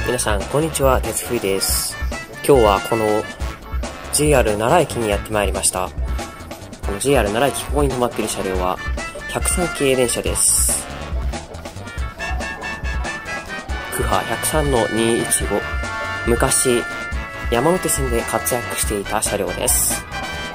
皆さんこんにちは、鉄風です。今日はこの JR 奈良駅にやってまいりました。この JR 奈良駅、ここに止まっている車両は103系電車です。クハ103の215、昔山手線で活躍していた車両です。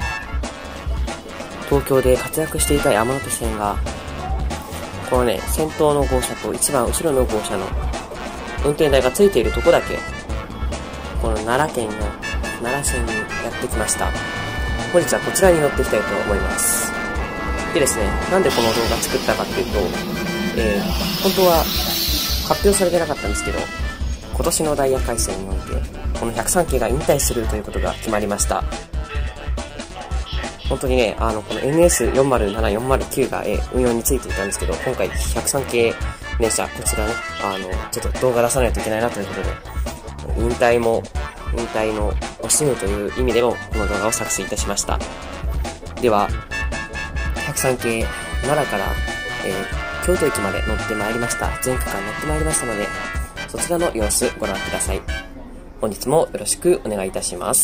東京で活躍していた山手線がこのね、先頭の号車と一番後ろの号車の運転台がついているとこだけ、この奈良県の奈良線にやってきました。本日はこちらに乗っていきたいと思います。でですね、なんでこの動画作ったかっていうと、本当は発表されてなかったんですけど、今年のダイヤ改正において、この103系が引退するということが決まりました。本当にね、この NS407、409 が、運用についていたんですけど、今回103系電車、こちらね、ちょっと動画出さないといけないなということで、引退の惜しむという意味でも、この動画を作成いたしました。では、103系、奈良から、京都駅まで乗ってまいりました。全区間乗ってまいりましたので、そちらの様子ご覧ください。本日もよろしくお願いいたします。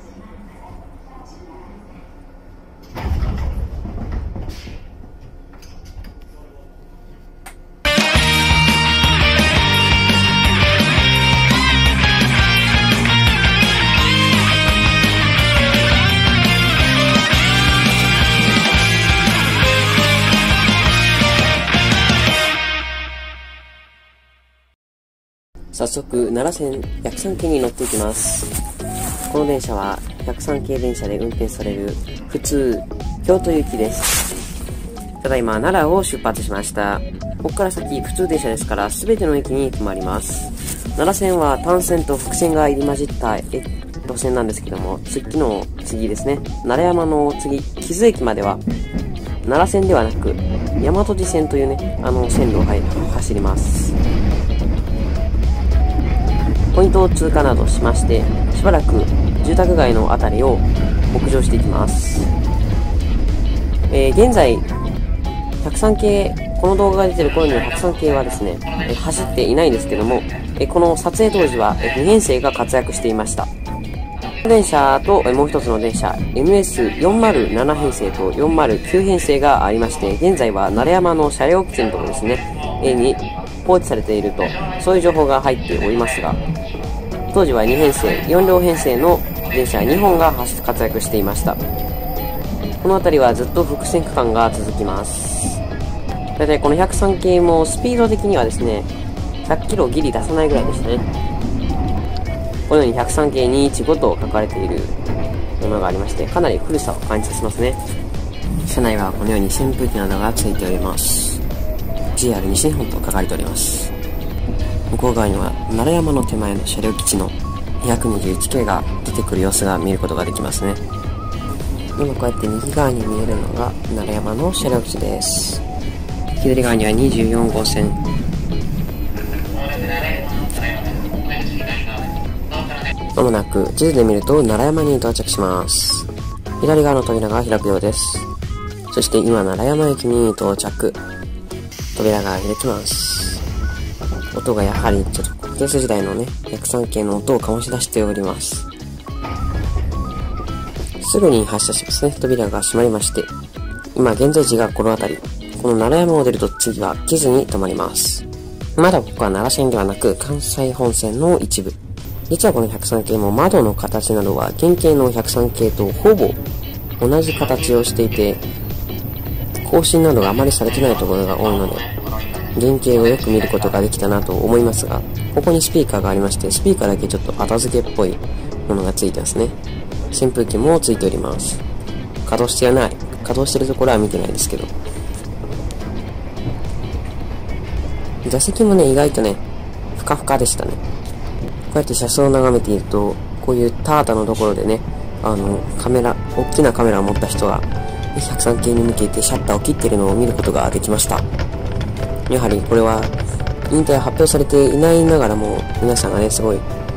早速、奈良線103系に乗っていきます。この電車は103系電車で運転される普通京都行きです。ただいま奈良を出発しました。ここから先普通電車ですから全ての駅に止まります。奈良線は単線と複線が入り混じった路線なんですけども、次ですね、奈良山の次、木津駅までは奈良線ではなく大和路線というね、線路を走ります。ポイントを通過などしまして、しばらく住宅街の辺りを北上していきます。現在、103系、この動画が出ている頃には103系はですね、走っていないんですけども、この撮影当時は2編成が活躍していました。電車ともう一つの電車、NS407 編成と409編成がありまして、現在は奈良山の車両基地のところですね、に放置されていると、そういう情報が入っておりますが、当時は2編成、4両編成の電車2本が活躍していました。この辺りはずっと複線区間が続きます。だいたいこの103系もスピード的にはですね、100キロギリ出さないぐらいでしたね。このように103系215と書かれているものがありまして、かなり古さを感じさせますね。車内はこのように扇風機などがついております。JR 西日本と書かれております。向こう側には奈良山の手前の車両基地の221系が出てくる様子が見ることができますね。今こうやって右側に見えるのが奈良山の車両基地です。左側には24号線、まもなく地図で見ると奈良山に到着します。左側の扉が開くようです。そして今奈良山駅に到着、扉が開きます。音がやはりちょっと国鉄時代のね、103系の音を醸し出しております。すぐに発車しますね。扉が閉まりまして、今現在地がこの辺り、この奈良山を出ると次は木津に止まります。まだここは奈良線ではなく関西本線の一部。実はこの103系も窓の形などは原型の103系とほぼ同じ形をしていて、更新などがあまりされてないところが多いので、原型をよく見ることができたなと思いますが、ここにスピーカーがありまして、スピーカーだけちょっと後付けっぽいものがついてますね。扇風機もついております。稼働してるところは見てないですけど、座席もね、意外とね、ふかふかでしたね。こうやって車窓を眺めていると、こういう田畑のところでね、大きなカメラを持った人が103系に向けてシャッターを切っているのを見ることができました。やはりこれは引退発表されていないながらも、皆さんがね、すごい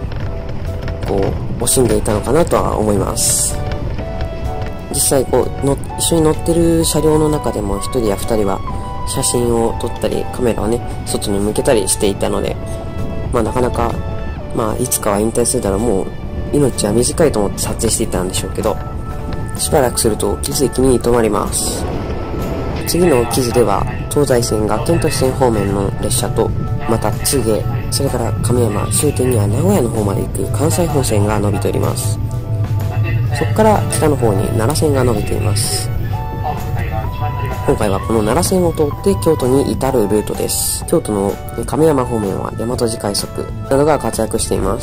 惜しんでいたのかなとは思います。実際一緒に乗ってる車両の中でも1人や2人は写真を撮ったり、カメラをね、外に向けたりしていたので、 なかなか、いつかは引退するだろう、もう命は短いと思って撮影していたんでしょうけど、しばらくすると木津駅に止まります。次の木津では東西線学研都市線方面の列車と、また津下、それから亀山、終点には名古屋の方まで行く関西本線が伸びております。そこから北の方に奈良線が伸びています。今回はこの奈良線を通って京都に至るルートです。京都の亀山方面は大和路快速などが活躍しています。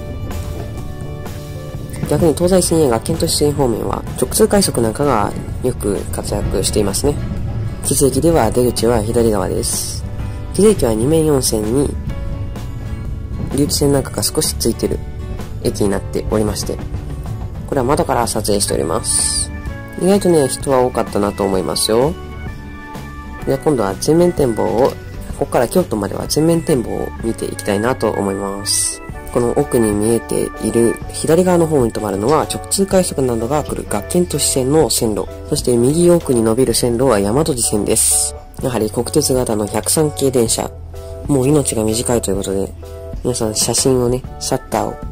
逆に東西線や学研都市線方面は直通快速なんかがよく活躍していますね。木津駅では出口は左側です。木津駅は2面4線に流通線なんかが少しついてる駅になっておりまして、これは窓から撮影しております。意外とね、人は多かったなと思いますよ。では今度は全面展望を、ここから京都までは全面展望を見ていきたいなと思います。この奥に見えている左側の方に止まるのは直通快速などが来る学研都市線の線路。そして右奥に伸びる線路は大和路線です。やはり国鉄型の103系電車。もう命が短いということで、皆さん写真をね、シャッターを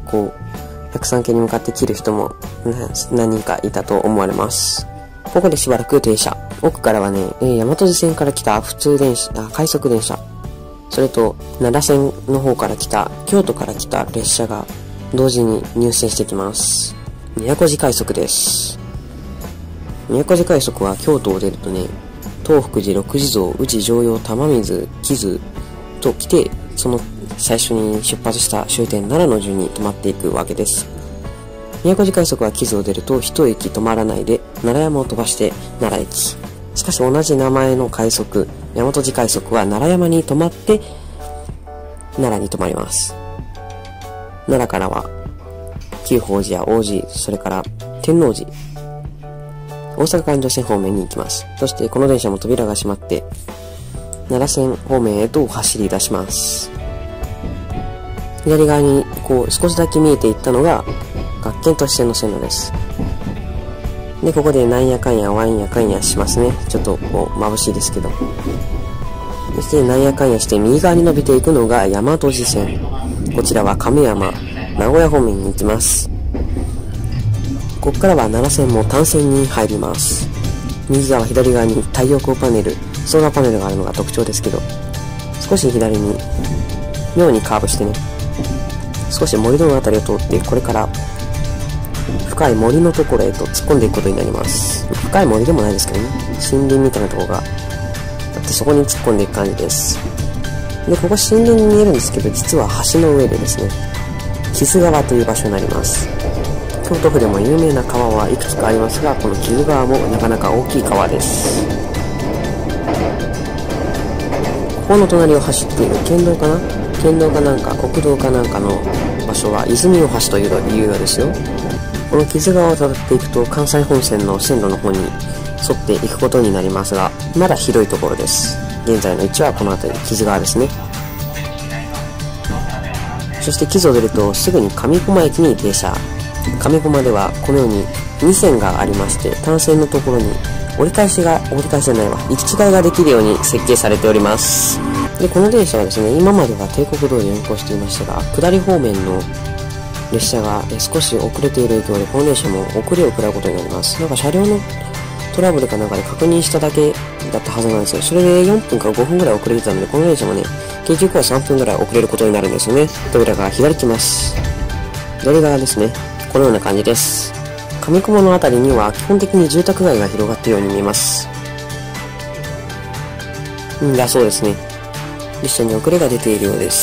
103系に向かって切る人も何人かいたと思われます。ここでしばらく停車。奥からはね、大和路線から来た普通電車、快速電車。それと、奈良線の方から来た、京都から来た列車が同時に入線してきます。宮古路快速です。宮古路快速は京都を出るとね、東福寺、六地蔵、宇治常陽、玉水、木津と来て、その最初に出発した終点奈良の順に止まっていくわけです。宮古路快速は木津を出ると一駅止まらないで奈良山を飛ばして奈良駅。しかし同じ名前の快速、大和路快速は奈良山に止まって奈良に止まります。奈良からは久宝寺や王子、それから天王寺、大阪環状線方面に行きます。そしてこの電車も扉が閉まって奈良線方面へと走り出します。左側に少しだけ見えていったのが学研都市線の線路です。で、ここでなんやかんやわんやかんやしますね。ちょっと眩しいですけど。そしてなんやかんやして右側に伸びていくのが大和路線。こちらは亀山、名古屋方面に行きます。ここからは奈良線も単線に入ります。右側左側に太陽光パネル、ソーラーパネルがあるのが特徴ですけど、少し左に妙にカーブしてね、少し森のあたりを通ってこれから深い森のところへと突っ込んでいくことになります。深い森でもないですけどね、森林みたいなところがあってそこに突っ込んでいく感じです。で、ここ森林に見えるんですけど、実は橋の上でですね、木津川という場所になります。京都府でも有名な川はいくつかありますが、この木津川もなかなか大きい川です。ここの隣を走っている県道かなんか国道かなんかの場所は泉大橋というようですよ。この木津川をたどっていくと関西本線の線路の方に沿っていくことになりますが、まだ広いところです。現在の位置はこの辺り、木津川ですね。そして木津を出るとすぐに上駒駅に停車。上駒ではこのように2線がありまして、単線のところに行き違いができるように設計されております。で、この電車はですね、今までは帝国通り運行していましたが、下り方面の列車が少し遅れている影響で、この電車も遅れを食らうことになります。なんか車両のトラブルかなんかで確認しただけだったはずなんですよ。それで4分から5分ぐらい遅れてたので、この電車もね、結局は3分ぐらい遅れることになるんですよね。扉が開きます。左側ですね。このような感じです。上駒のあたりには基本的に住宅街が広がっているように見えます。だそうですね。列車に遅れが出ているようです。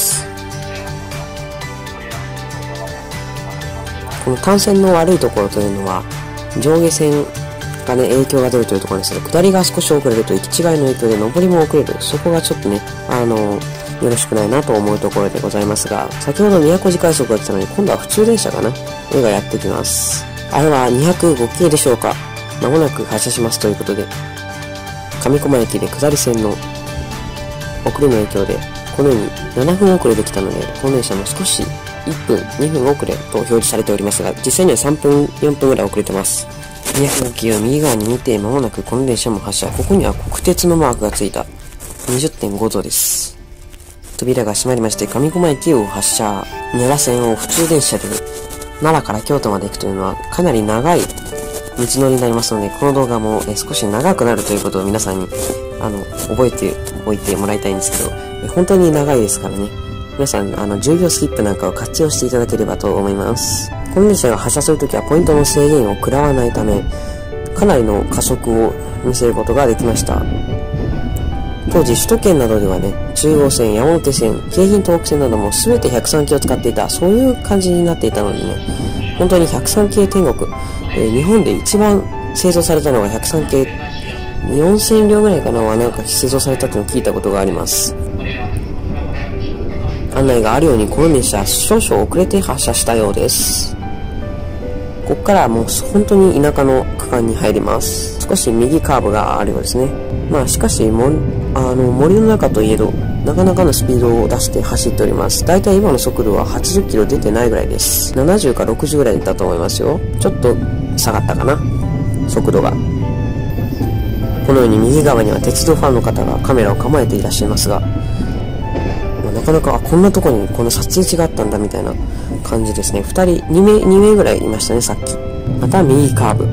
この単線の悪いところというのは、上下線がね、影響が出るというところですけど、下りが少し遅れると行き違いの影響で上りも遅れる。そこがちょっとね、よろしくないなと思うところでございますが、先ほど宮古路快速が来たのに、今度は普通電車かな絵がやってきます。あれは205系でしょうか。まもなく発車しますということで、上駒駅で下り線の遅れの影響で、このように7分遅れできたので、この電車も少し1分、2分遅れと表示されておりますが、実際には3分、4分ぐらい遅れてます。205系を右側に見て、まもなくこの電車も発車。ここには国鉄のマークがついた 20.5 度です。 扉が閉まりまして、上駒駅を発車。奈良線を普通電車で奈良から京都まで行くというのはかなり長い道のりになりますので、この動画も少し長くなるということを皆さんに覚えておいてもらいたいんですけど、本当に長いですからね。皆さん10秒スキップなんかを活用していただければと思います。この電車が発車するときはポイントの制限を食らわないため、かなりの加速を見せることができました。当時首都圏などではね、中央線、山手線、京浜東北線なども全て103系を使っていた、そういう感じになっていたのでね、本当に103系天国、日本で一番製造されたのが103系、4000両ぐらいかなはなんか製造されたというのを聞いたことがあります。案内があるようにこの電車少々遅れて発車したようです。ここからはもう本当に田舎の区間に入ります。少し右カーブがあるようですね。まあしかし森の中といえどなかなかのスピードを出して走っております。だいたい今の速度は80キロ出てないぐらいです。70か60ぐらいだと思いますよ。ちょっと下がったかな、速度が。このように右側には鉄道ファンの方がカメラを構えていらっしゃいますが、なかなかこんなところにこの撮影地があったんだみたいな感じですね。2名ぐらいいましたね、さっき。また右カーブ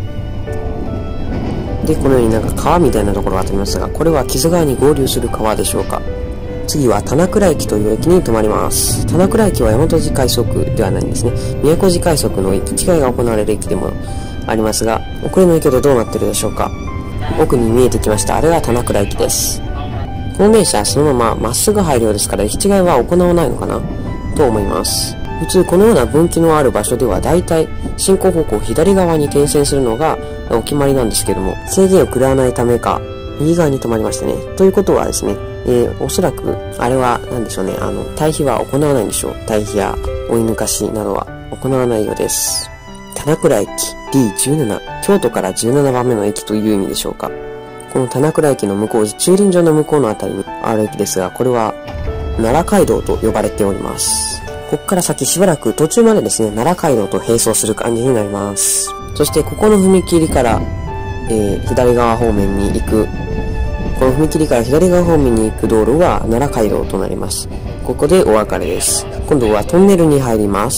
で、このようになんか川みたいなところがありますが、これは木津川に合流する川でしょうか。次は棚倉駅という駅に停まります。棚倉駅は大和路快速ではないんですね。宮古路快速の駅違いが行われる駅でもありますが、遅れの影響でどうなってるでしょうか。奥に見えてきました。あれが棚倉駅です。この電車はそのまままっすぐ入るようですから、駅違いは行わないのかなと思います。普通このような分岐のある場所ではだいたい進行方向左側に転線するのがお決まりなんですけども、制限を食らわないためか右側に止まりましたね。ということはですね、おそらくあれは何でしょうね、退避は行わないんでしょう。退避や追い抜かしなどは行わないようです。棚倉駅 D17、 京都から17番目の駅という意味でしょうか。この棚倉駅の向こう、駐輪場の向こうのあたりにある駅ですが、これは奈良街道と呼ばれております。ここから先しばらく途中までですね、奈良街道と並走する感じになります。そしてここの踏切から、左側方面に行く、この踏切から左側方面に行く道路が奈良街道となります。ここでお別れです。今度はトンネルに入ります。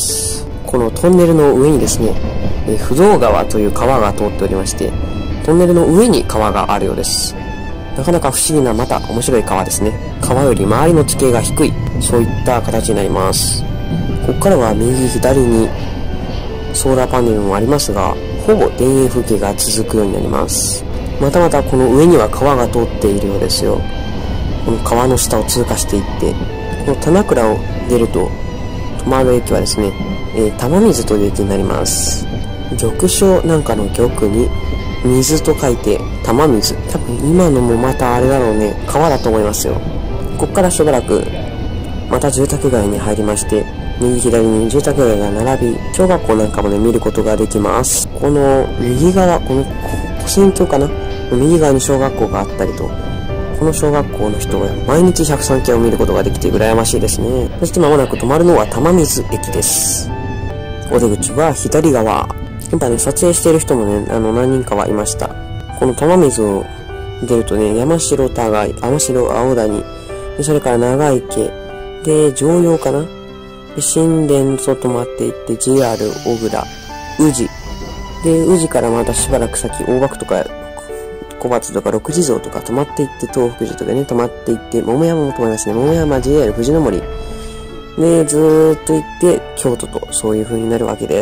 このトンネルの上にですね、不動川という川が通っておりまして、トンネルの上に川があるようです。なかなか不思議な、また面白い川ですね。川より周りの地形が低い、そういった形になります。ここからは右左にソーラーパネルもありますが、ほぼ田園風景が続くようになります。またまたこの上には川が通っているようですよ。この川の下を通過していって、この棚倉を出ると止まる駅はですね、玉水という駅になります。玉章なんかの玉に水と書いて玉水。多分今のもまたあれだろうね、川だと思いますよ。ここからしばらくまた住宅街に入りまして、右左に住宅街が並び、小学校なんかもね見ることができます。この右側、この古戦橋かな、右側に小学校があったりと、この小学校の人は毎日103系を見ることができて羨ましいですね。そして間もなく止まるのは玉水駅です。お出口は左側。やっぱね、撮影している人もね、何人かはいました。この玉水を出るとね、山城互い、天城青谷、それから長池、で、常陽かな、で新田と止まっていって、JR 小倉、宇治。で、宇治からまたしばらく先、大場区とか、小松とか六地蔵とか止まっていって、東福寺とかね、止まっていって、桃山も止まりますね。桃山、JR 藤の森。で、ずーっと行って、京都と、そういう風になるわけです。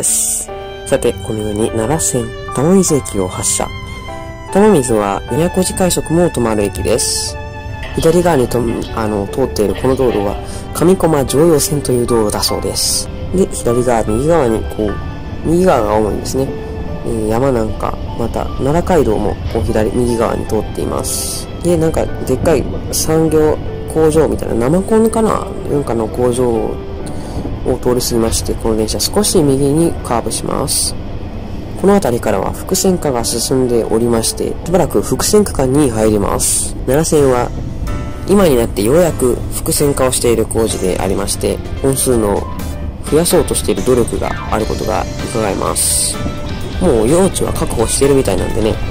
さて、このように奈良線玉水駅を発車。玉水は宮古路快速も止まる駅です。左側に通っているこの道路は上駒常陽線という道路だそうです。で、左側、右側に右側が主にですね、山なんか、また奈良街道も右側に通っています。で、なんかでっかい産業工場みたいな、生コンかな、なんかの工場を通り過ぎまして、この電車少し右にカーブします。この辺りからは複線化が進んでおりまして、しばらく複線区間に入ります。奈良線は今になってようやく複線化をしている工事でありまして、本数の増やそうとしている努力があることが伺えます。もう用地は確保しているみたいなんでね、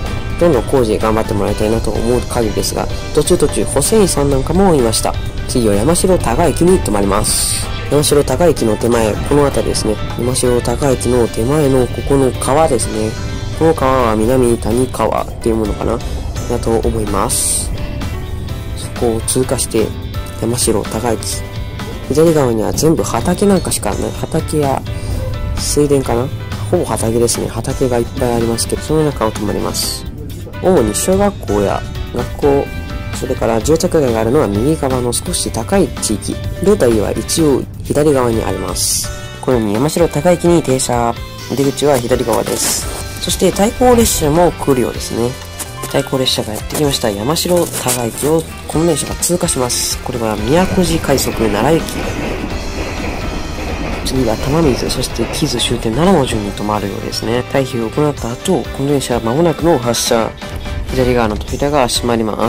どんどん工事頑張ってもらいたいなと思う限りですが、途中補正員さんなんかもいました。次は山城高駅に停まります。山城高駅の手前、この辺りですね。山城高駅の手前のここの川ですね。この川は南谷川っていうものかなだと思います。そこを通過して山城高駅。左側には全部畑なんかしかない。畑や水田かな、ほぼ畑ですね。畑がいっぱいありますけど、その中を止まります。主に小学校や学校、それから住宅街があるのは右側の少し高い地域。ロータリーは一応左側にあります。このように山城高駅に停車。出口は左側です。そして対向列車も来るようですね。対向列車がやってきました。山城高駅をこの電車が通過します。これは宮古寺快速奈良駅。次は玉水、そして木津終点奈良の順に止まるようですね。退避を行った後、この電車は間もなくの発車。左側の扉が閉まります。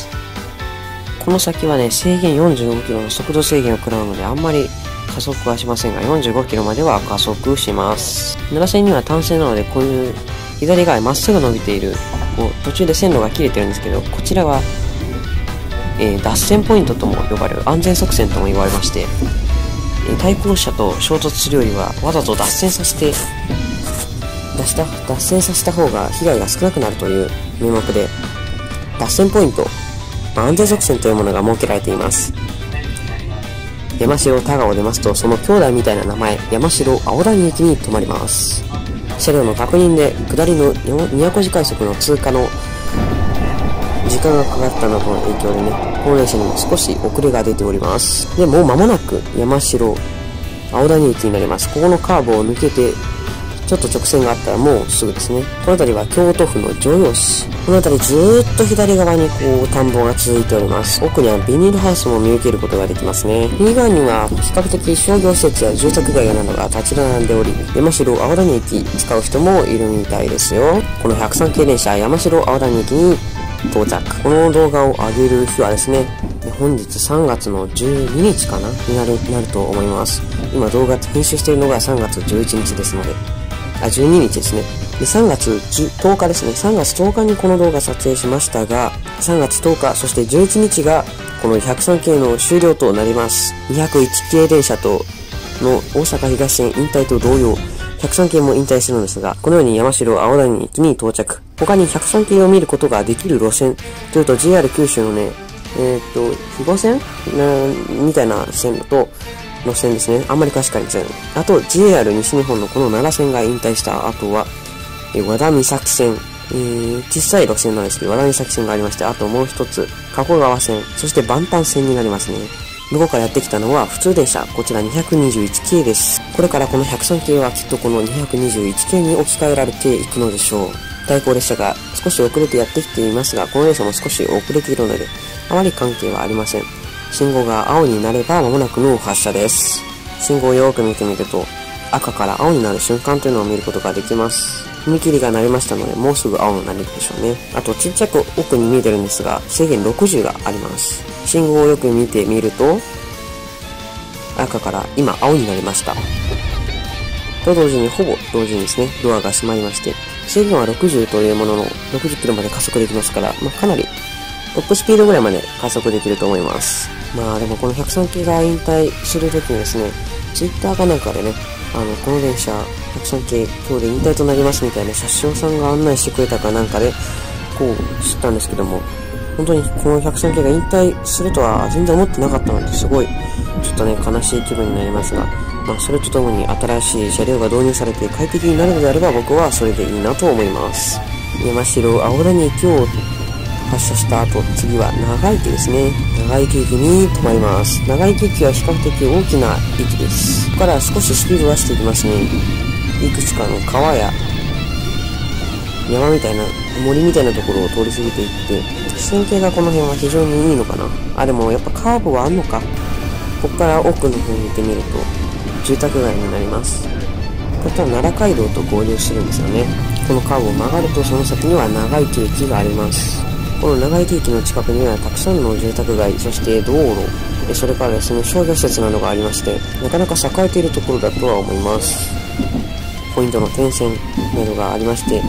この先はね、制限45キロの速度制限を食らうので、あんまり加速はしませんが、45キロまでは加速します。奈良線には単線なので、こういう左側へまっすぐ伸びている、途中で線路が切れてるんですけど、こちらは、脱線ポイントとも呼ばれる、安全側線とも言われまして、対向車と衝突するよりはわざと脱線させた方が被害が少なくなるという名目で、脱線ポイント、安全側線というものが設けられています。山城田川を出ますと、その兄弟みたいな名前、山城青谷駅に停まります。車両の確認で下りの宮古寺快速の通過の時間がかかったなどの影響でね、この電車にも少し遅れが出ております。で、もう間もなく山城青谷駅になります。ここのカーブを抜けて、ちょっと直線があったらもうすぐですね。この辺りは京都府の城陽市。この辺りずーっと左側に田んぼが続いております。奥にはビニールハウスも見受けることができますね。右側には比較的商業施設や住宅街などが立ち並んでおり、山城青谷駅使う人もいるみたいですよ。この103系電車山城青谷駅に到着。この動画を上げる日はですね、本日3月の12日かなになると思います。今動画編集しているのが3月11日ですので、12日ですね。で、3月10日ですね。3月10日にこの動画撮影しましたが、3月10日、そして11日がこの103系の終了となります。201系電車との大阪東線引退と同様、103系も引退するのですが、このように山城青谷駅に到着。他に103系を見ることができる路線というと JR 九州のね、肥後線みたいな線路と路線ですね。あんまり確かに全。あと JR 西日本のこの奈良線が引退した後は、和田岬線、小さい路線なんですけど、和田岬線がありまして、あともう一つ、加古川線、そして万端線になりますね。向こうからやってきたのは普通電車、こちら221系です。これからこの103系はきっとこの221系に置き換えられていくのでしょう。対向列車が少し遅れてやってきていますが、この列車も少し遅れているので、あまり関係はありません。信号が青になれば間もなくの発車です。信号をよーく見てみると、赤から青になる瞬間というのを見ることができます。踏切が鳴りましたので、もうすぐ青になるでしょうね。あと、ちっちゃく奥に見えてるんですが、制限60があります。信号をよく見てみると、赤から今青になりました。と同時に、ほぼ同時にですね、ドアが閉まりまして、制限は60というものの、60キロまで加速できますから、かなりトップスピードぐらいまで加速できると思います。でもこの103系が引退するときにですね、ツイッターかなんかでね、この電車、103系今日で引退となりますみたいな車掌さんが案内してくれたかなんかで、知ったんですけども、本当にこの103系が引退するとは全然思ってなかったので、すごい、ちょっとね、悲しい気分になりますが、それとともに新しい車両が導入されて快適になるのであれば僕はそれでいいなと思います。山城青谷駅を発車した後、次は長池ですね。長池駅に停まります。長池駅は比較的大きな駅です。ここから少しスピードを出していきますね。いくつかの川や山みたいな、森みたいなところを通り過ぎていって、視線系がこの辺は非常にいいのかな。でもやっぱカーブはあんのか。ここから奥の方に見てみると、住宅街になります。こちら奈良街道と合流するんですよね。このカーブを曲がるとその先には長池駅があります。この長池駅の近くにはたくさんの住宅街、そして道路、それからですね、商業施設などがありまして、なかなか栄えているところだとは思います。ポイントの点線などがありまして、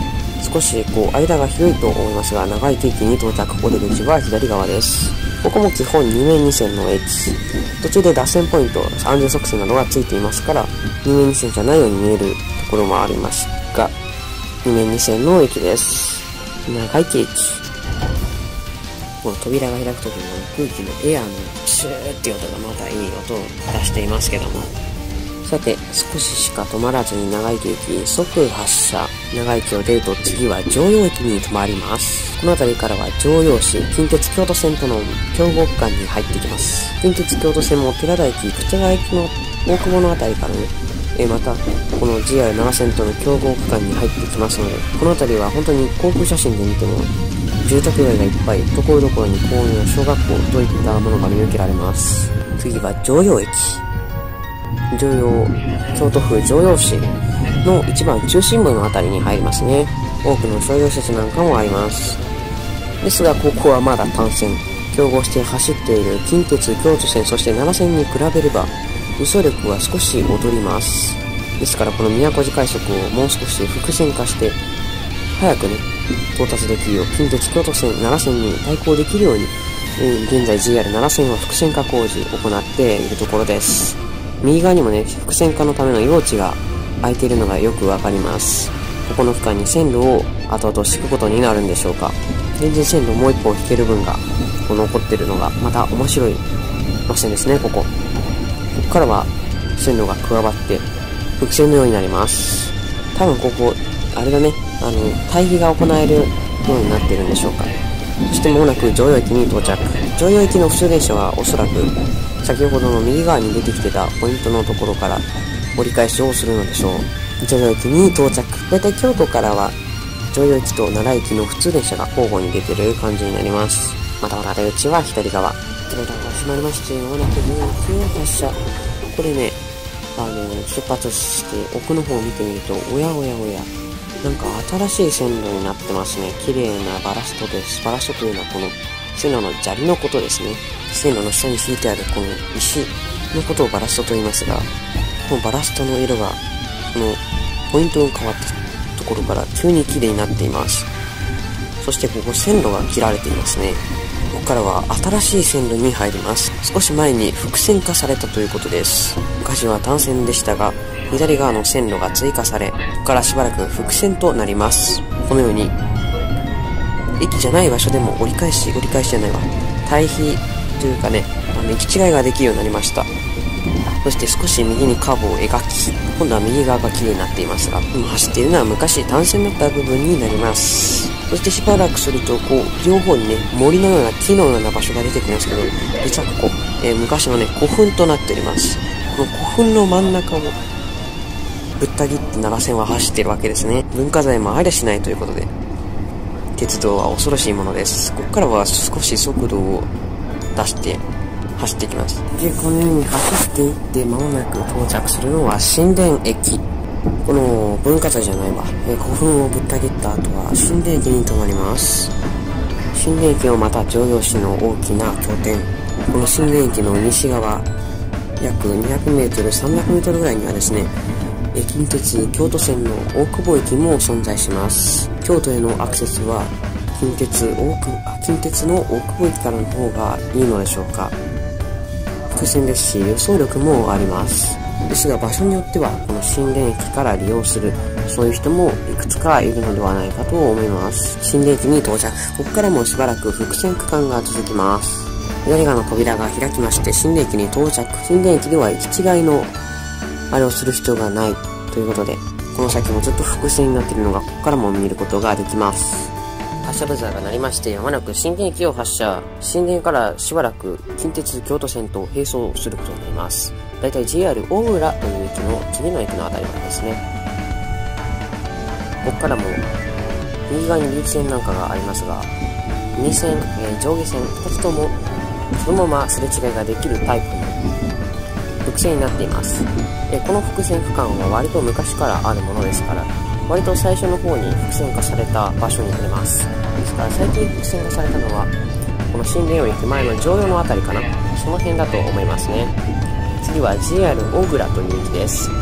少し間が広いと思いますが、長池駅に到着。お出口は左側です。ここも基本2面2線の駅。途中で脱線ポイント、安全側線などがついていますから、2面2線じゃないように見えるところもありますが、2面2線の駅です。長池駅。この扉が開くときの空気のエアのシューっていう音がまたいい音を出していますけども。さて、少ししか止まらずに長池駅即発車。長池を出ると次は常陽駅に止まります。この辺りからは常陽市、近鉄京都線との競合区間に入ってきます。近鉄京都線も寺田駅、口川駅の大久保の辺りからね、またこの JR7 線との競合区間に入ってきますので、この辺りは本当に航空写真で見ても住宅街がいっぱい、ところどころに公園や小学校といったものが見受けられます。次は常陽駅。京都府常陽市の一番中心部の辺りに入りますね。多くの商業施設なんかもあります。ですがここはまだ単線。競合して走っている近鉄京都線、そして奈良線に比べれば輸送力は少し劣ります。ですからこの宮古路快速をもう少し複線化して早くね到達できるよう、近鉄京都線奈良線に対抗できるように、現在 JR 奈良線は複線化工事を行っているところです。右側にもね複線化のための用地が空いているのがよくわかります。ここの区間に線路を後々敷くことになるんでしょうか。全然線路もう一本引ける分が残っているのがまた面白い路線ですね。ここからは線路が加わって複線のようになります。多分ここあれだね、対比が行えるようになっているんでしょうか。そして間もなく常陽駅に到着。常陽駅の普通電車はおそらく先ほどの右側に出てきてたポイントのところから折り返しをするのでしょう。常陽駅に到着。だいたい京都からは常陽駅と奈良駅の普通電車が交互に出てる感じになります。またまた出口は左側。扉が閉まりまして、間もなく常陽駅を発車。これね、出発して奥の方を見てみると、おやおやおや、なんか新しい線路になってますね。綺麗なバラストです。バラストというのはこの線路の砂利のことですね。線路の下に敷いてあるこの石のことをバラストと言いますが、このバラストの色がこのポイントが変わったところから急に綺麗になっています。そしてここ線路が切られていますね。ここからは新しい線路に入ります。少し前に複線化されたということです。昔は単線でしたが、左側の線路が追加され、ここからしばらく複線となります。このように駅じゃない場所でも折り返しじゃないわ、対比というかね、行き違いができるようになりました。そして少し右にカーブを描き、今度は右側が綺麗になっていますが、今走っているのは昔単線だった部分になります。そしてしばらくすると両方にね森のような木のような場所が出てきますけど、実はここ、昔のね古墳となっております。この古墳の真ん中をぶった切って奈良線は走っているわけですね。文化財もありゃしないということで、鉄道は恐ろしいものです。ここからは少し速度を出して走っていきます。でこのように走っていって間もなく到着するのは新田駅。この文化財じゃないわ、古墳をぶった切った後は新田駅に停まります。新田駅はまた常陽市の大きな拠点。この新田駅の西側約 200m、300m ぐらいにはですね、近鉄京都線の大久保駅も存在します。京都へのアクセスは近鉄の大久保駅からの方がいいのでしょうか。複線ですし輸送力もあります。ですが場所によってはこの新田駅から利用する、そういう人もいくつかいるのではないかと思います。新田駅に到着。ここからもしばらく複線区間が続きます。左側の扉が開きまして新田駅に到着。新田駅では行き違いのあれをする必要がないということで、この先もずっと複線になっているのがここからも見ることができます。発車ブザーが鳴りまして、間もなく新田駅を発車。新田からしばらく近鉄京都線と並走することになります。だいたい JR 大浦という駅の次の駅のあたりまでですね。ここからも右側にリーチ線なんかがありますが、2線、上下線2つともそのまますれ違いができるタイプの複線になっています。この複線区間は割と昔からあるものですから、割と最初の方に複線化された場所になります。ですから最近複線化されたのはこの新田を行く前の常陽のあたりかな、その辺だと思いますね。次は JR 大倉という駅です。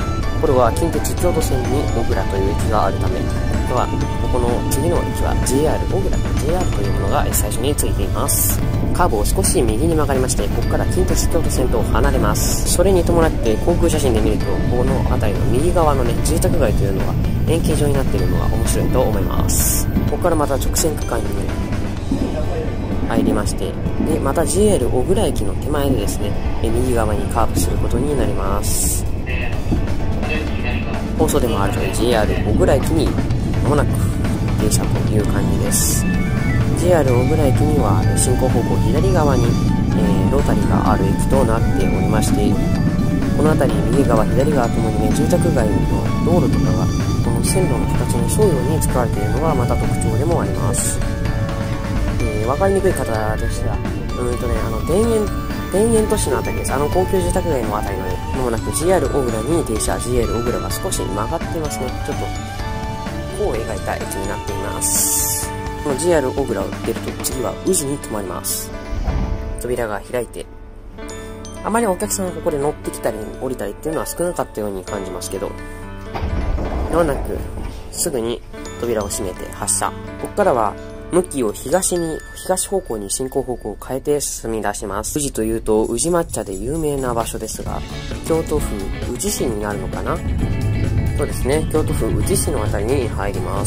これは近鉄京都線に小倉という駅があるため、ではここの次の駅は JR 小倉と JR というものが最初についています。カーブを少し右に曲がりまして、ここから近鉄京都線と離れます。それに伴って航空写真で見ると、この辺りの右側のね、住宅街というのが円形状になっているのが面白いと思います。ここからまた直線区間に入りまして、でまた JR 小倉駅の手前でですね、右側にカーブすることになります。放送でもあるとおり JR 小倉駅にまもなく停車という感じです。 JR 小倉駅には進行方向左側に、ロータリーがある駅となっておりまして、この辺り右側左側ともにね、住宅街の道路とかがこの線路の形に沿うように作られているのがまた特徴でもあります。分かりにくい方としては、田園都市のあたりです。高級住宅街のあたりのね、まもなく JR 小倉に停車。 JR 小倉が少し曲がっていますね。ちょっと弧を描いた駅になっています。この JR 小倉を出ると次は宇治に止まります。扉が開いて、あまりお客さんがここで乗ってきたり降りたりっていうのは少なかったように感じますけど、まもなくすぐに扉を閉めて発車。ここからは向きを東方向に進行方向を変えて進み出します。宇治というと宇治抹茶で有名な場所ですが、京都府宇治市になるのかな。そうですね、京都府宇治市のあたりに入ります。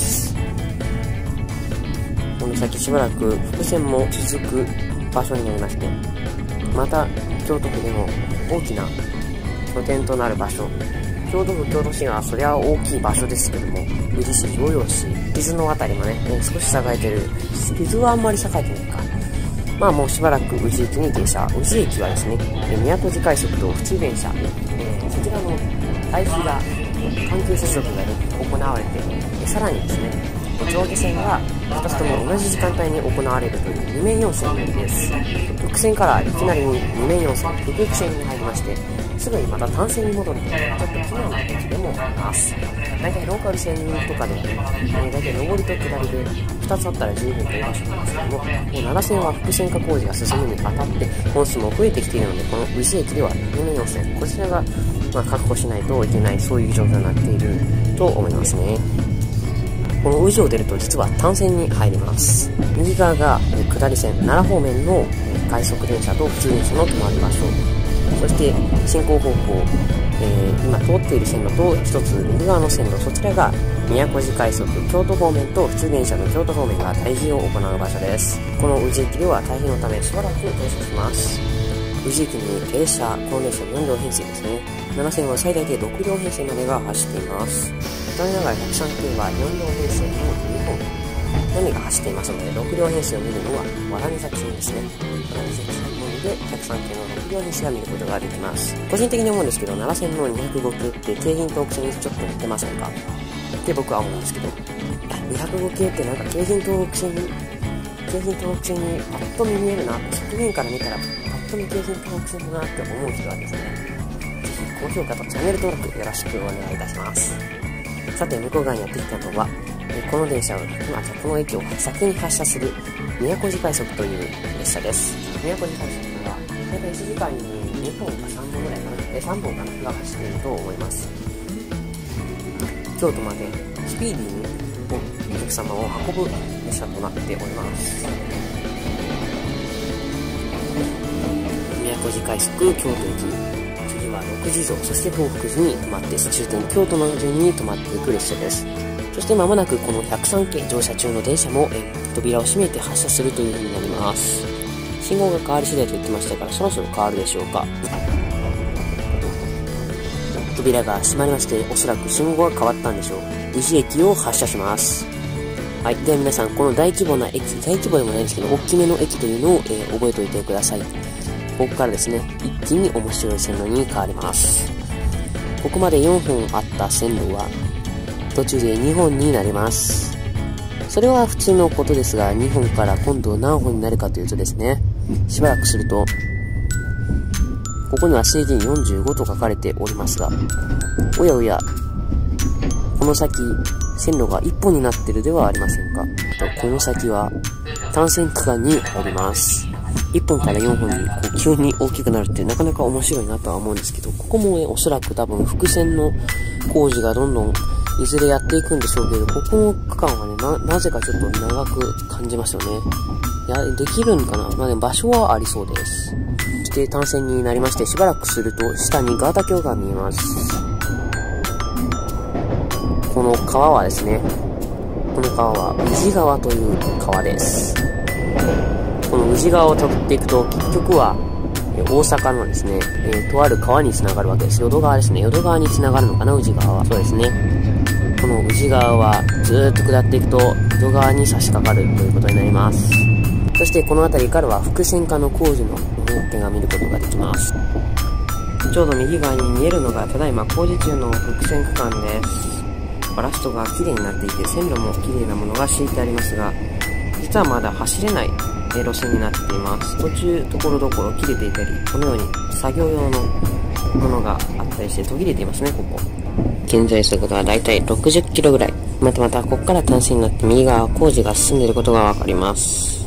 この先しばらく伏線も続く場所になりまして、また京都府でも大きな拠点となる場所、京都府京都市がそりゃ大きい場所ですけども、宇治市、城陽市、伊豆のあたりもね、少し栄えてる。伊豆はあんまり栄えてないか。まあもうしばらく宇治駅に停車。宇治駅はですね、宮古路快速と普通電車、そちらの対比が、関係接続がね、行われて、さらにですね、上下線が2つとも同じ時間帯に行われるという2面4線の駅です。伏線からいきなりに2面4線、北陸線に入りまして、すぐにまた単線に戻るというちょっと奇妙な駅でもあります。大体ローカル線とかで、大体上りと下りで2つあったら十分という場所なんですけども、奈良線は複線化工事が進むにあたって本数も増えてきているので、この宇治駅では2面4線、こちらが確保しないといけない、そういう状況になっていると思いますね。この宇治を出ると実は単線に入ります。右側が下り線、奈良方面の快速電車と普通電車の止まる場所、そして進行方向、今通っている線路と一つ右側の線路、そちらが宮古路快速京都方面と普通電車の京都方面が対比を行う場所です。この宇治駅では対比のためしばらく停車します。宇治駅に停車、この電車4両編成ですね。7線は最大で6両編成までが走っています。残念ながら103系は4両編成の2本のみが走っていますので、6両編成を見るのはわらみ崎線ですね。わらみ崎線のみで103系の6両編成は見ることができます。個人的に思うんですけど、奈良線の205系って京浜東北線にちょっと似てませんかって僕は思うんですけど、205系ってなんか京浜東北線にパッと見見えるな、側面から見たらパッと見京浜東北線だなって思う人はですね、ぜひ高評価とチャンネル登録よろしくお願いいたします。さて、向こう側にやってきたのは、この電車を、この駅を先に発車する宮古路快速という列車です。宮古路快速は大体1時間に2本か3本ぐらいかな、3本かなが走っていると思います。京都までスピーディーにお客様を運ぶ列車となっております。宮古路快速京都駅、次は6時増、そして東北時に止まって終点京都の順に止まっていく列車です。そして間もなくこの103系乗車中の電車も扉を閉めて発車するという風になります。信号が変わり次第と言ってましたから、そろそろ変わるでしょうか。扉が閉まりまして、おそらく信号が変わったんでしょう。宇治駅を発車します。はい。では皆さん、この大規模な駅、大規模でもないんですけど、大きめの駅というのを、覚えておいてください。ここからですね、一気に面白い線路に変わります。ここまで4本あった線路は、途中で2本になります。それは普通のことですが、2本から今度何本になるかというとですね、しばらくすると、ここには制限45と書かれておりますが、おやおや、この先、線路が1本になってるではありませんか。この先は単線区間に入ります。 1本から4本にこう急に大きくなるってなかなか面白いなとは思うんですけど、ここもね、おそらく多分伏線の工事がどんどんいずれやっていくんでしょうけど、ここの区間はね、なぜかちょっと長く感じますよね。できるんかな。まあでも場所はありそうです。そして単線になりまして、しばらくすると下にガータ橋が見えます。この川はですね、この川は宇治川という川です。この宇治川をたどっていくと、結局は大阪のですね、とある川に繋がるわけです。淀川ですね。淀川に繋がるのかな、宇治川は。そうですね。この宇治川はずーっと下っていくと、淀川に差し掛かるということになります。そしてこの辺りからは伏線化の工事の風景が見ることができます。ちょうど右側に見えるのがただいま工事中の伏線区間です。バラストが綺麗になっていて、線路も綺麗なものが敷いてありますが、実はまだ走れない路線になっています。途中ところどころ切れていたり、このように作業用のものがあったりして途切れていますね、ここ。現在速度はだいたい60キロぐらい。またここから単線になって右側工事が進んでいることがわかります。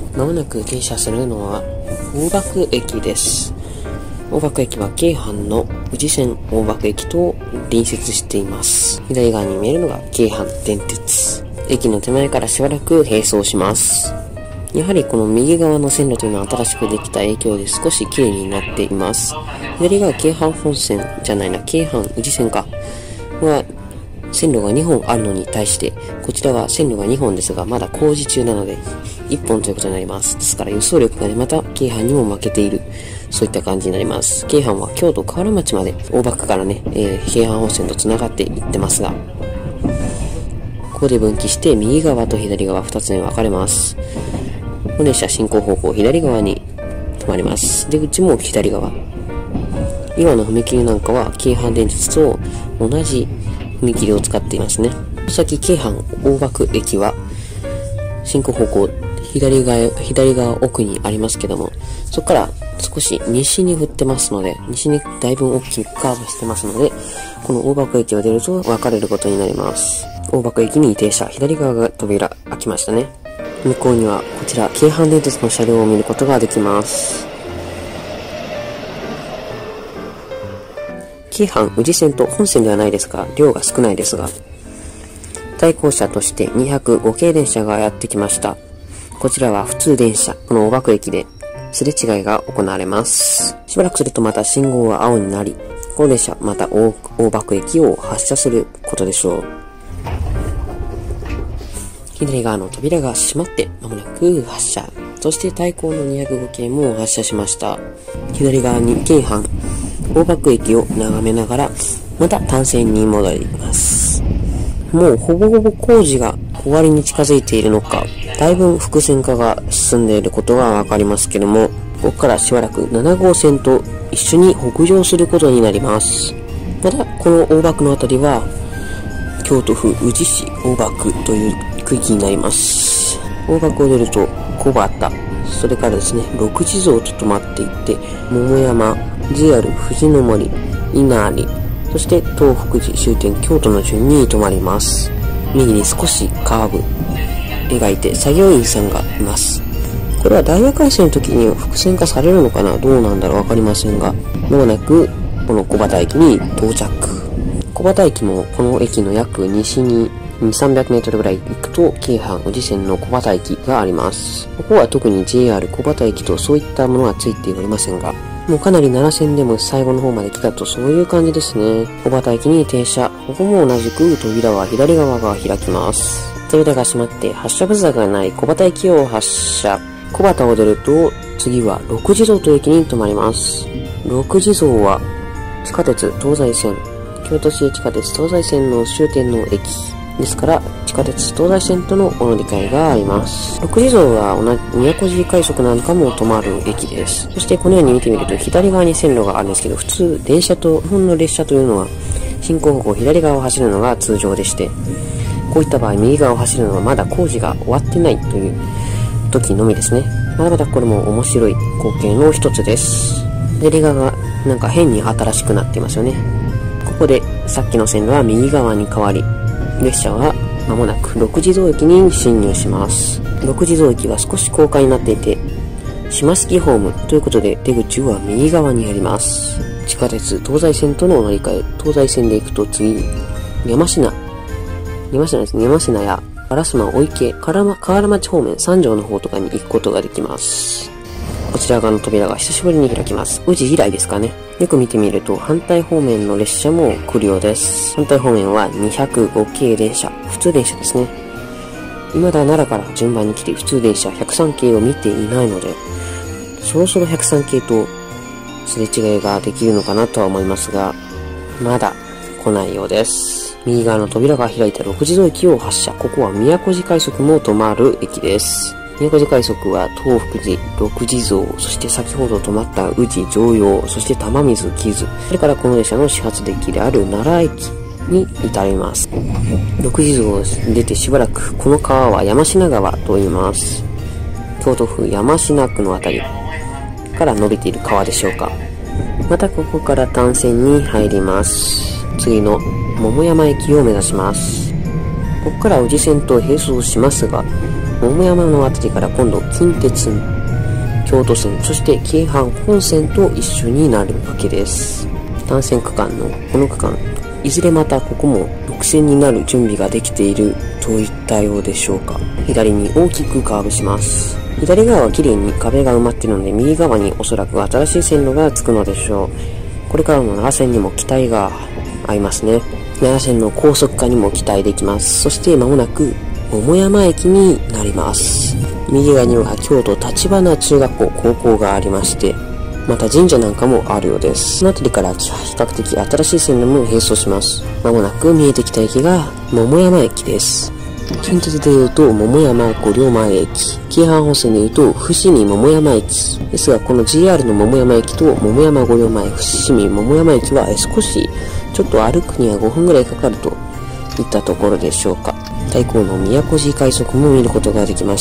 まもなく停車するのは大場駅です。大場駅は京阪の宇治線大場駅と隣接しています。左側に見えるのが京阪電鉄。駅の手前からしばらく並走します。やはりこの右側の線路というのは新しくできた影響で少し綺麗になっています。左側京阪本線じゃないな、京阪宇治線か。は線路が2本あるのに対して、こちらは線路が2本ですが、まだ工事中なので、1本ということになります。ですから輸送力がね、また京阪にも負けている。そういった感じになります。京阪は京都河原町まで、大場区からね、京阪本線と繋がっていってますが、ここで分岐して、右側と左側2つに分かれます。本列車進行方向左側に止まります。出口も左側。今の踏切なんかは京阪電鉄と同じ踏切を使っていますね。先京阪大場駅は進行方向左側奥にありますけども、そこから少し西に振ってますので、西にだいぶ大きくカーブしてますので、この大場駅を出ると分かれることになります。大場駅に停車、左側が扉開きましたね。向こうにはこちら京阪電鉄の車両を見ることができます。京阪宇治線と本線ではないですが、量が少ないですが、対向車として205系電車がやってきました。こちらは普通電車、この大場駅ですれ違いが行われます。しばらくするとまた信号は青になり、この電車また大場駅を発車することでしょう。左側の扉が閉まって間もなく発車。そして対向の205系も発車しました。左側に京阪大場駅を眺めながら、また単線に戻ります。もうほぼほぼ工事が終わりに近づいているのか、だいぶ伏線化が進んでいることがわかりますけども、ここからしばらく7号線と一緒に北上することになります。またこの大場のあたりは、京都府宇治市大場という区域になります。大場を出ると小畑、それからですね、六地蔵と止まっていって、桃山、JR 藤の森、稲荷、そして東福寺終点京都の順に止まります。右に少しカーブ描いて作業員さんがいます。これはダイヤ改正の時に伏線化されるのかな、どうなんだろうわかりませんが、まもなくこの小畑駅に到着。小畑駅もこの駅の約西に2、300メートルぐらい行くと京阪宇治線の小畑駅があります。ここは特に JR 小畑駅とそういったものはついておりませんが、もうかなり奈良線でも最後の方まで来たとそういう感じですね。小畑駅に停車。ここも同じく扉は左側が開きます。扉が閉まって発車ブザーがない小畑駅を発車。小畑を出ると次は六地蔵という駅に停まります。六地蔵は地下鉄東西線、京都市地下鉄東西線の終点の駅。ですから、地下鉄東西線とのお乗り換えがあります。六地蔵は宮古寺快速なんかも止まる駅です。そしてこのように見てみると、左側に線路があるんですけど、普通、電車と日本の列車というのは、進行方向左側を走るのが通常でして、こういった場合、右側を走るのはまだ工事が終わってないという時のみですね。まだまだこれも面白い光景の一つです。左側がなんか変に新しくなっていますよね。ここで、さっきの線路は右側に変わり、列車は間もなく六地蔵駅に進入します。六地蔵駅は少し高架になっていて、 島式ホームということで、出口は右側にあります。地下鉄、東西線との乗り換え、東西線で行くと次、山科や烏丸、御池、河原町方面、三条の方とかに行くことができます。こちら側の扉が久しぶりに開きます。宇治以来ですかね。よく見てみると、反対方面の列車も来るようです。反対方面は205系電車、普通電車ですね。未だ奈良から順番に来て普通電車103系を見ていないので、そろそろ103系とすれ違いができるのかなとは思いますが、まだ来ないようです。右側の扉が開いた6時戸駅を発車。ここは宮古寺快速も止まる駅です。宮古寺快速は東福寺、六地蔵、そして先ほど止まった宇治常陽、そして玉水木津、それからこの列車の始発駅である奈良駅に至ります。六地蔵を出てしばらく、この川は山科川と言います。京都府山科区のあたりから伸びている川でしょうか。またここから単線に入ります。次の桃山駅を目指します。ここから宇治線と並走しますが、桃山のあたりから今度近鉄、京都線、そして京阪本線と一緒になるわけです。単線区間のこの区間、いずれまたここも6線になる準備ができているといったようでしょうか。左に大きくカーブします。左側は綺麗に壁が埋まっているので、右側におそらく新しい線路がつくのでしょう。これからの奈良線にも期待が合いますね。奈良線の高速化にも期待できます。そして間もなく桃山駅になります。右側には京都立花中学校、高校がありまして、また神社なんかもあるようです。その辺りから比較的新しい線路も並走します。間もなく見えてきた駅が桃山駅です。近鉄でいうと桃山五両前駅、京阪本線でいうと伏見桃山駅ですが、この JR の桃山駅と桃山五両前、伏見桃山駅は少しちょっと歩くには5分ぐらいかかるといったところでしょうか。対向の宮古寺快速も見ることができました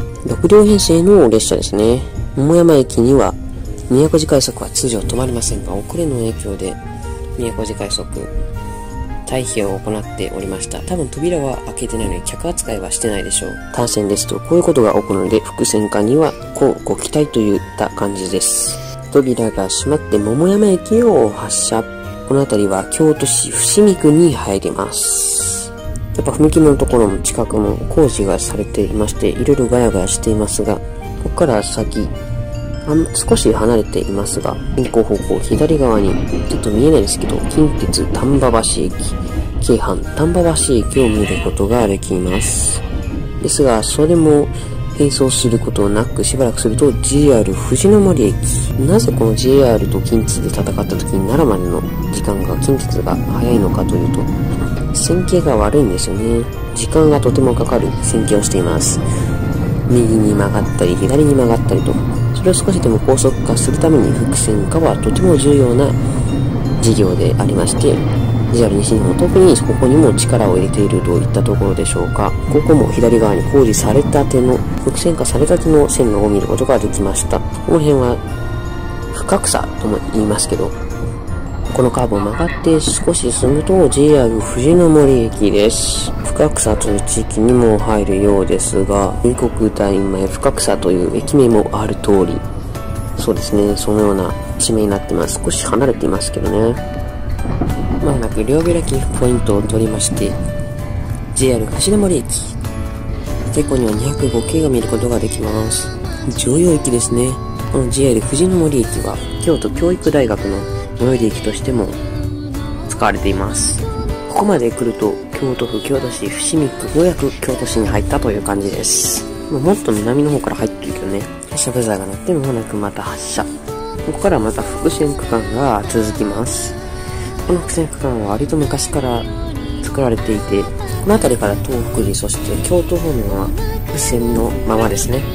。6両編成の列車ですね。桃山駅には宮古寺快速は通常止まりませんが、遅れの影響で宮古寺快速退避を行っておりました。多分扉は開けてないので客扱いはしてないでしょう。単線ですとこういうことが起こるので、複線化にはご期待といった感じです。扉が閉まって桃山駅を発車。この辺りは京都市伏見区に入ります。やっぱ踏切のところの近くも工事がされていまして、いろいろガヤガヤしていますが、ここから先少し離れていますが、進行方向左側にちょっと見えないですけど、近鉄丹波橋駅、京阪丹波橋駅を見ることができます。ですが、それも並走することなく、しばらくすると JR 藤の森駅。なぜこの JR と近鉄で戦った時に奈良までの時間が近鉄が早いのかというと、線形が悪いんですよね。時間がとてもかかる線形をしています。右に曲がったり左に曲がったりと、それを少しでも高速化するために複線化はとても重要な事業でありまして、 JR 西日本特にここにも力を入れているといったところでしょうか。ここも左側に工事されたての複線化されたての線路を見ることができました。この辺は深草とも言いますけど、このカーブを曲がって少し進むと JR 藤の森駅です。深草という地域にも入るようですが、英国大前深草という駅名もある通り、そうですね、そのような地名になってます。少し離れていますけどね。まもなく両開きポイントを取りまして、 JR 藤の森駅、結構には205系が見ることができます。常陽駅ですね。この JR 藤の森駅は京都教育大学の最寄り駅としても使われています。ここまで来ると京都府京都市伏見区、ようやく京都市に入ったという感じです。もっと南の方から入ってるけどね。発車ブザーが鳴って間もなくまた発車。ここからまた複線区間が続きます。この複線区間は割と昔から作られていて、この辺りから東福寺、そして京都方面は複線のままですね。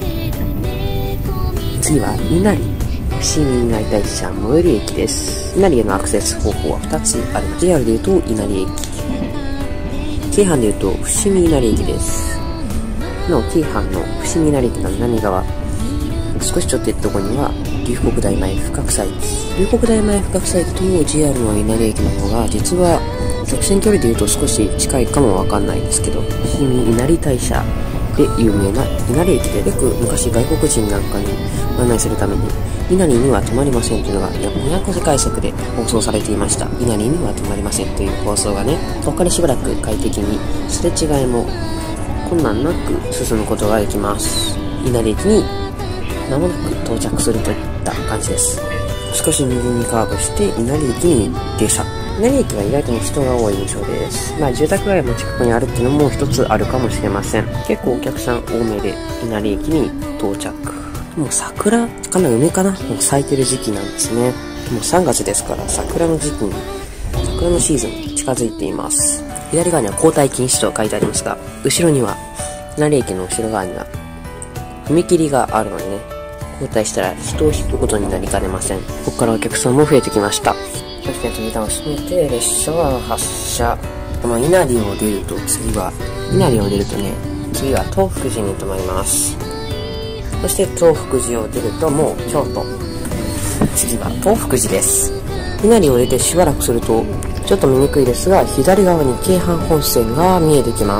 次は稲荷、伏見稲荷大社最寄り駅です。稲荷へのアクセス方法は2つあります。JR でいうと稲荷駅、京阪でいうと伏見稲荷駅です。の京阪の伏見稲荷駅の南側、少しちょっと行ったところには龍谷大前深草駅、龍谷大前深草駅と JR の稲荷駅の方が実は直線距離でいうと少し近いかもわかんないですけど、伏見稲荷大社で有名な稲荷駅で、よく昔外国人なんかに案内するために稲荷には止まりませんというのが宮古解釈で放送されていました。稲荷には止まりませんという放送がね、ここからしばらく快適にすれ違いも困難なく進むことができます。稲荷駅に間もなく到着するといった感じです。少し右にカーブして稲荷駅に停車。稲荷駅は意外とも人が多い印象です。住宅街も近くにあるっていうのも一つあるかもしれません。結構お客さん多めで稲荷駅に到着。もう桜かな、梅かな、もう咲いてる時期なんですね。もう3月ですから桜の時期に、桜のシーズン近づいています。左側には交代禁止と書いてありますが、後ろには、稲荷駅の後ろ側には踏切があるのでね、交代したら人を引くことになりかねません。ここからお客さんも増えてきました。そして扉を閉めて列車は発車。稲荷を出るとね、次は東福寺に停まります。そして東福寺を出るともう京都。次は東福寺です。稲荷を出てしばらくすると、ちょっと見にくいですが、左側に京阪本線が見えてきます。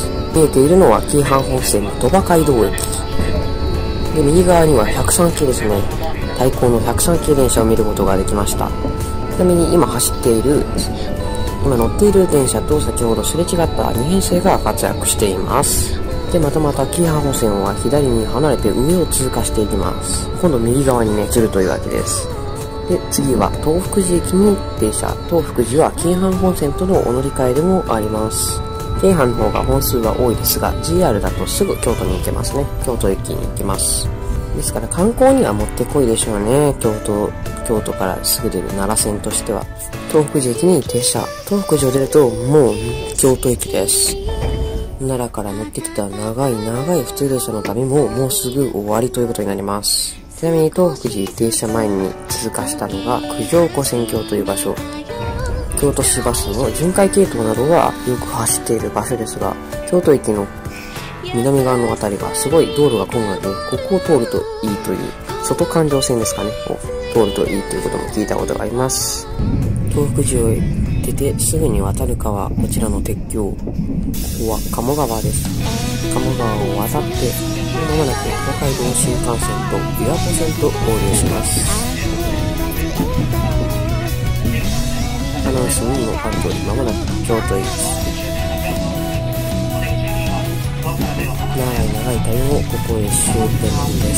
見えているのは京阪本線の鳥羽街道駅。で、右側には103系ですね。対向の103系電車を見ることができました。ちなみに今乗っている電車と先ほどすれ違った2編成が活躍しています。で、また京阪本線は左に離れて上を通過していきます。今度右側にね、移るというわけです。で、次は東福寺駅に停車。東福寺は京阪本線とのお乗り換えでもあります。京阪の方が本数は多いですが、JR だとすぐ京都に行けますね。京都駅に行けます。ですから観光にはもってこいでしょうね。京都からすぐ出る奈良線としては。東福寺駅に停車。東福寺を出るともう京都駅です。奈良から乗ってきた長い普通電車の旅ももうすぐ終わりということになります。ちなみに東福寺停車前に通過したのが九条湖線橋という場所。京都市バスの巡回系統などがよく走っている場所ですが、京都駅の南側のあたりがすごい道路が混んで、ここを通るといいという、外環状線ですかね、を通るといいということも聞いたことがあります。東福寺を出てすぐに渡る川、こちらの鉄橋。ここは鴨川です。鴨川を渡って、まもなく東海道新幹線と琵琶湖線と合流します。アナウンスにもある通り、まもなく京都駅。長い旅もここへ終点です。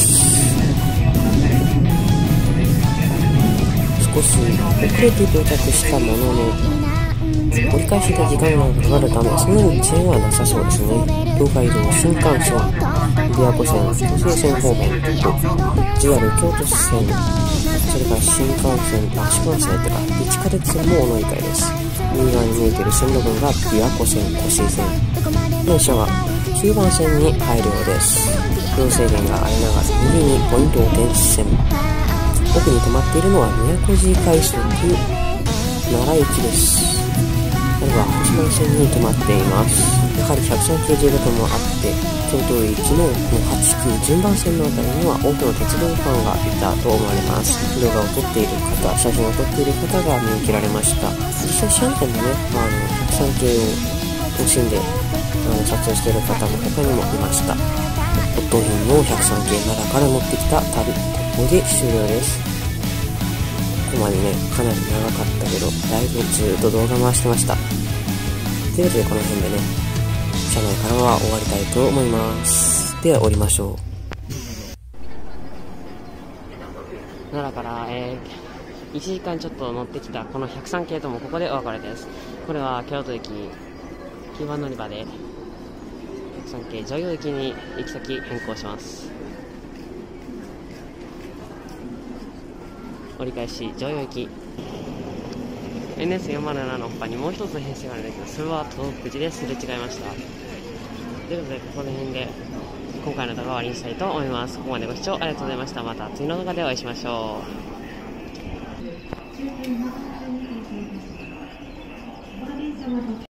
少し遅れて到着したものの、折り返しで時間がかかるため、そんなに遅延はなさそうですね。東海道新幹線、琵琶湖線、都西線方面と JR 京都市線、それから新幹線とか地下鉄線もお乗り換えです。右側に見えている線路群が琵琶湖線、都西線。電車は9番線に入るようです。行制限がありながら右にポイントを転線。奥に止まっているのは宮古寺快速奈良駅です。これは8番線に止まっています。やはり103系 J 型もあって、京都駅の8、9順番線のあたりには多くの鉄道ファンがいたと思われます。動画を撮っている方、写真を撮っている方が見受けられました。実際シャンテンもね、103系を楽しんで撮影している方も他にもいました。骨董品の103系奈良から持ってきた旅、ここで終了です。ここまでね、かなり長かったけど、だいぶずっと動画回してました。ということでこの辺でね、車内からは終わりたいと思います。では降りましょう。奈良から、1時間ちょっと乗ってきたこの103系ともここでお別れです。これは京都駅9番乗り場で103系女優駅に行き先変更します。折り返し女優駅 NS407 の他にもう一つ編成があるんですけど、それは東福寺ですれ違いました。ということでこの辺で今回の動画は終わりにしたいと思います。ここまでご視聴ありがとうございました。また次の動画でお会いしましょう。